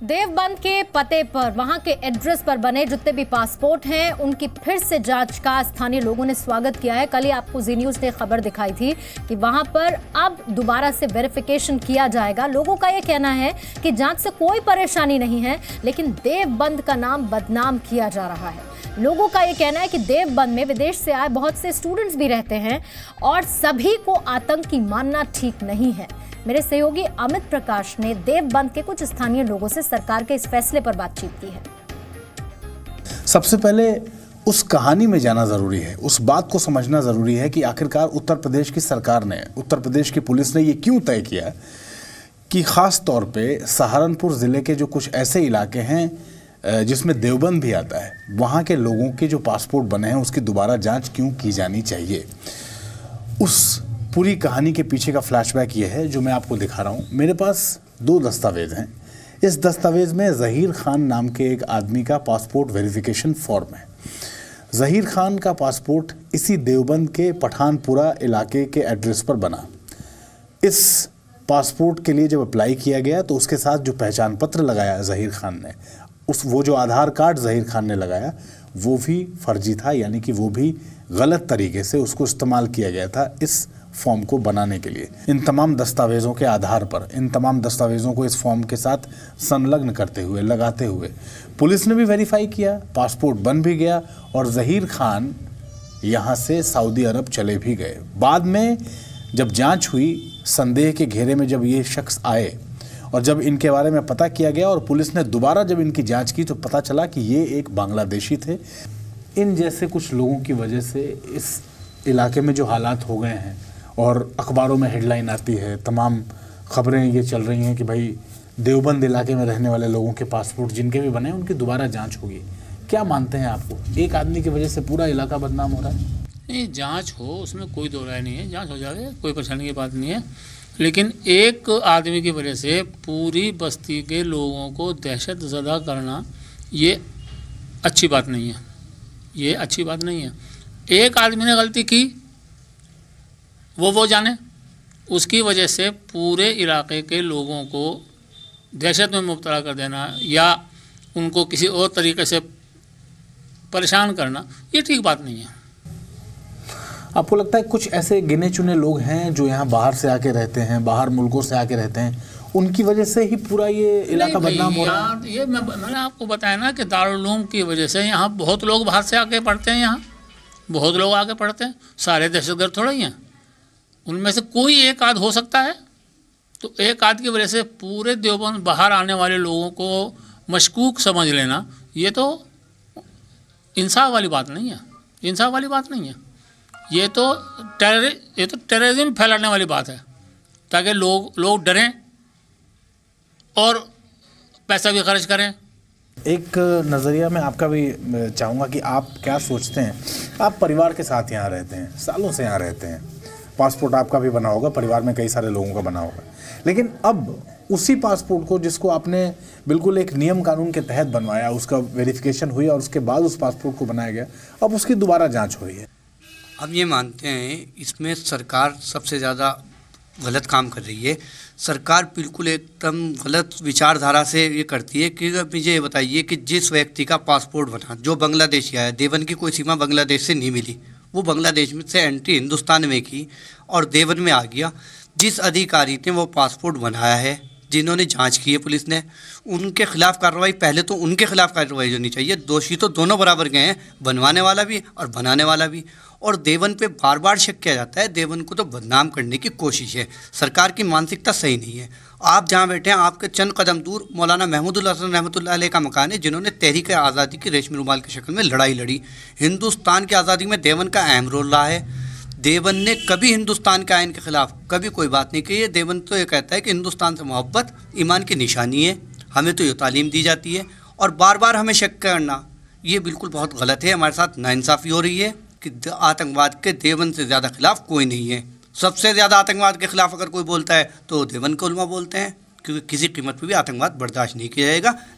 देवबंद के पते पर, वहां के एड्रेस पर बने जितने भी पासपोर्ट हैं उनकी फिर से जांच का स्थानीय लोगों ने स्वागत किया है। कल ही आपको जी न्यूज ने खबर दिखाई थी कि वहां पर अब दोबारा से वेरिफिकेशन किया जाएगा। लोगों का यह कहना है कि जांच से कोई परेशानी नहीं है, लेकिन देवबंद का नाम बदनाम किया जा रहा है। लोगों का यह कहना है कि देवबंद में विदेश से आए बहुत से स्टूडेंट्स भी रहते हैं और सभी को आतंकी मानना ठीक नहीं है। मेरे सहयोगी अमित प्रकाश ने देवबंद के कुछ स्थानीय लोगों से सरकार के इस फैसले पर बातचीत की है। सबसे पहले उस कहानी में जाना जरूरी है, उस बात को समझना जरूरी है कि आखिरकार उत्तर प्रदेश की सरकार ने, उत्तर प्रदेश की पुलिस ने ये क्यों तय किया कि खास तौर पे सहारनपुर जिले के जो कुछ ऐसे इलाके हैं जिसमें देवबंद भी आता है, वहाँ के लोगों के जो पासपोर्ट बने हैं उसकी दोबारा जांच क्यों की जानी चाहिए। उस पूरी कहानी के पीछे का फ्लैशबैक ये है जो मैं आपको दिखा रहा हूँ। मेरे पास 2 दस्तावेज हैं। इस दस्तावेज में ज़हीर खान नाम के एक आदमी का पासपोर्ट वेरिफिकेशन फॉर्म है। ज़हीर खान का पासपोर्ट इसी देवबंद के पठानपुरा इलाके के एड्रेस पर बना। इस पासपोर्ट के लिए जब अप्लाई किया गया तो उसके साथ जो पहचान पत्र लगाया ज़हीर खान ने, वो जो आधार कार्ड ज़हीर खान ने लगाया वो भी फर्जी था, यानी कि वो भी गलत तरीके से उसको इस्तेमाल किया गया था इस फॉर्म को बनाने के लिए। इन तमाम दस्तावेज़ों के आधार पर, इन तमाम दस्तावेज़ों को इस फॉर्म के साथ संलग्न करते हुए, लगाते हुए पुलिस ने भी वेरीफाई किया, पासपोर्ट बन भी गया और ज़हीर खान यहाँ से सऊदी अरब चले भी गए। बाद में जब जांच हुई, संदेह के घेरे में जब ये शख्स आए और जब इनके बारे में पता किया गया और पुलिस ने दोबारा जब इनकी जांच की तो पता चला कि ये एक बांग्लादेशी थे। इन जैसे कुछ लोगों की वजह से इस इलाके में जो हालात हो गए हैं और अखबारों में हेडलाइन आती है, तमाम खबरें ये चल रही हैं कि भाई देवबंद इलाके में रहने वाले लोगों के पासपोर्ट जिनके भी बने उनकी दोबारा जांच होगी। क्या मानते हैं आपको, एक आदमी की वजह से पूरा इलाका बदनाम हो रहा है? नहीं, जांच हो उसमें कोई दो राय नहीं है, जांच हो जाए, कोई परेशानी की बात नहीं है, लेकिन एक आदमी की वजह से पूरी बस्ती के लोगों को दहशत ज़दा करना ये अच्छी बात नहीं है, ये अच्छी बात नहीं है। एक आदमी ने गलती की, वो जाने, उसकी वजह से पूरे इलाके के लोगों को दहशत में मुब्तला कर देना या उनको किसी और तरीके से परेशान करना, ये ठीक बात नहीं है। आपको लगता है कुछ ऐसे गिने चुने लोग हैं जो यहाँ बाहर से आके रहते हैं, बाहर मुल्कों से आके रहते हैं, उनकी वजह से ही पूरा ये इलाका बदनाम हो रहा है? ये मैंने आपको बताया ना कि दारुल उलूम की वजह से यहाँ बहुत लोग बाहर से आके पढ़ते हैं, यहाँ बहुत लोग आके पढ़ते हैं, सारे दहशतगर्द थोड़ा ही हैं, उनमें से कोई एक आध हो सकता है। तो एक आध की वजह से पूरे देवबंद बाहर आने वाले लोगों को मशकूक समझ लेना, ये तो इंसाफ वाली बात नहीं है, इंसाफ वाली बात नहीं है। ये तो टेररिज्म फैलाने वाली बात है, ताकि लोग डरें और पैसा भी खर्च करें। एक नज़रिया मैं आपका भी चाहूँगा कि आप क्या सोचते हैं। आप परिवार के साथ यहाँ रहते हैं, सालों से यहाँ रहते हैं, पासपोर्ट आपका भी बना होगा, परिवार में कई सारे लोगों का बना होगा, लेकिन अब उसी पासपोर्ट को जिसको आपने बिल्कुल एक नियम कानून के तहत बनवाया, उसका वेरिफिकेशन हुई और उसके बाद उस पासपोर्ट को बनाया गया, अब उसकी दोबारा जांच हो रही है। अब ये मानते हैं इसमें सरकार सबसे ज़्यादा गलत काम कर रही है। सरकार बिल्कुल एकदम गलत विचारधारा से ये करती है कि मुझे ये बताइए कि जिस व्यक्ति का पासपोर्ट बना, जो बांग्लादेशी आया, देवबंद की कोई सीमा बांग्लादेश से नहीं मिली, वो बांग्लादेश में से एंट्री हिंदुस्तान में की और देवबंद में आ गया। जिस अधिकारी ने वो पासपोर्ट बनाया है, जिन्होंने जांच की है पुलिस ने, उनके खिलाफ कार्रवाई, पहले तो उनके खिलाफ कार्रवाई होनी चाहिए। दोषी तो दोनों बराबर गए हैं, बनवाने वाला भी और बनाने वाला भी। और देवबंद पे बार बार शक किया जाता है, देवबंद को तो बदनाम करने की कोशिश है। सरकार की मानसिकता सही नहीं है। आप जहाँ बैठे हैं, आपके चंद कदम दूर मौलाना महमूदुल हसन रहमतुल्लाह अलैह का मकान है, जिन्होंने तहरीक आज़ादी की रेशमी रुमाल की शक्ल में लड़ाई लड़ी। हिंदुस्तान की आज़ादी में देवबंद का अहम रोल रहा है। देवबंद ने कभी हिंदुस्तान के आइन के खिलाफ कभी कोई बात नहीं की है। देवबंद तो ये कहता है कि हिंदुस्तान से मोहब्बत ईमान की निशानी है, हमें तो ये तालीम दी जाती है, और बार बार हमें शक करना ये बिल्कुल बहुत गलत है। हमारे साथ नाइंसाफ़ी हो रही है कि आतंकवाद के देवबंद से ज़्यादा खिलाफ कोई नहीं है। सबसे ज़्यादा आतंकवाद के खिलाफ अगर कोई बोलता है तो देवबंद के उलमा बोलते हैं, क्योंकि किसी कीमत पर भी आतंकवाद बर्दाश्त नहीं किया जाएगा,